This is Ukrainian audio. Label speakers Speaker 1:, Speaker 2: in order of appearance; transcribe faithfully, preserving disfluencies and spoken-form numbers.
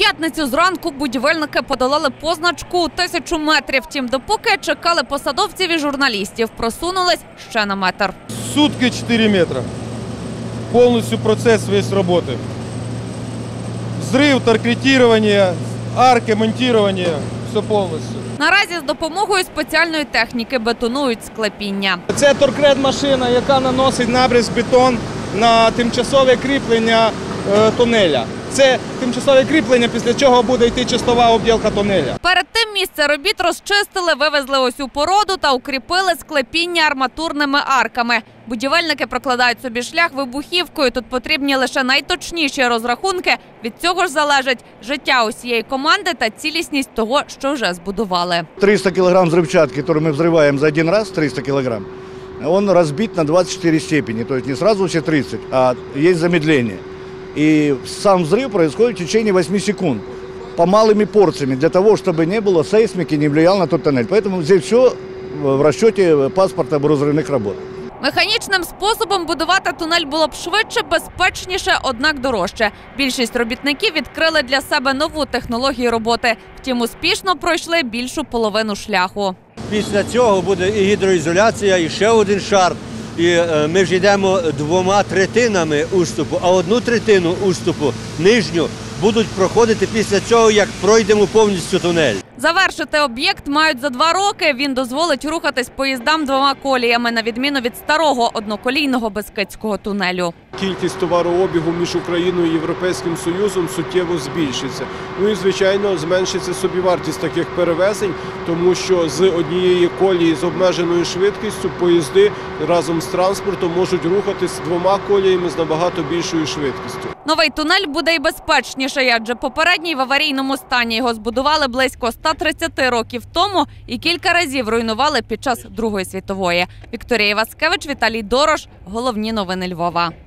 Speaker 1: п'ятницю зранку будівельники подолали позначку тисячу метрів. Втім, допоки чекали посадовців і журналістів, просунулись ще на метр.
Speaker 2: Сутки чотири метри. Повністю процес весь роботи. Зрив, таркетування, арки, монтування – все повністю.
Speaker 1: Наразі з допомогою спеціальної техніки бетонують склепіння.
Speaker 3: Це торкрет-машина, яка наносить набріз бетон на тимчасове кріплення е, тунеля. Це тимчасове кріплення, після чого буде йти чистова обділка тунеля.
Speaker 1: Перед тим місце робіт розчистили, вивезли ось у породу та укріпили склепіння арматурними арками. Будівельники прокладають собі шлях вибухівкою. Тут потрібні лише найточніші розрахунки. Від цього ж залежить життя усієї команди та цілісність того, що вже збудували.
Speaker 4: триста килограмм взрывчатки, который мы взрываем за один раз, триста килограмм, он разбит на двадцать четыре степени. То есть не сразу все тридцать, а есть замедление. И сам взрыв происходит в течение восьми секунд по малыми порциями, для того, чтобы не было сейсмики, не влиял на тот тоннель. Поэтому здесь все в расчете паспорта разрывных работ.
Speaker 1: Механічним способом будувати тунель було б швидше, безпечніше, однак дорожче. Більшість робітників відкрили для себе нову технологію роботи. Втім, успішно пройшли більшу половину шляху.
Speaker 5: Після цього буде і гідроізоляція, і ще один шар. І ми вже йдемо двома третинами уступу, а одну третину уступу, нижню, будуть проходити після цього, як пройдемо повністю тунель.
Speaker 1: Завершити об'єкт мають за два роки. Він дозволить рухатись поїздам двома коліями, на відміну від старого одноколійного Бескидського тунелю.
Speaker 2: Кількість товарообігу між Україною і Європейським Союзом суттєво збільшиться. Ну і, звичайно, зменшиться собівартість таких перевезень, тому що з однієї колії з обмеженою швидкістю поїзди разом з транспортом можуть рухатись двома коліями з набагато більшою швидкістю.
Speaker 1: Новий тунель буде й безпечніший, адже попередній в аварійному стані. Його збудували близько ста тридцяти років тому і кілька разів руйнували під час Другої світової. Вікторія Васкевич, Віталій Дорош. Головні новини Львова.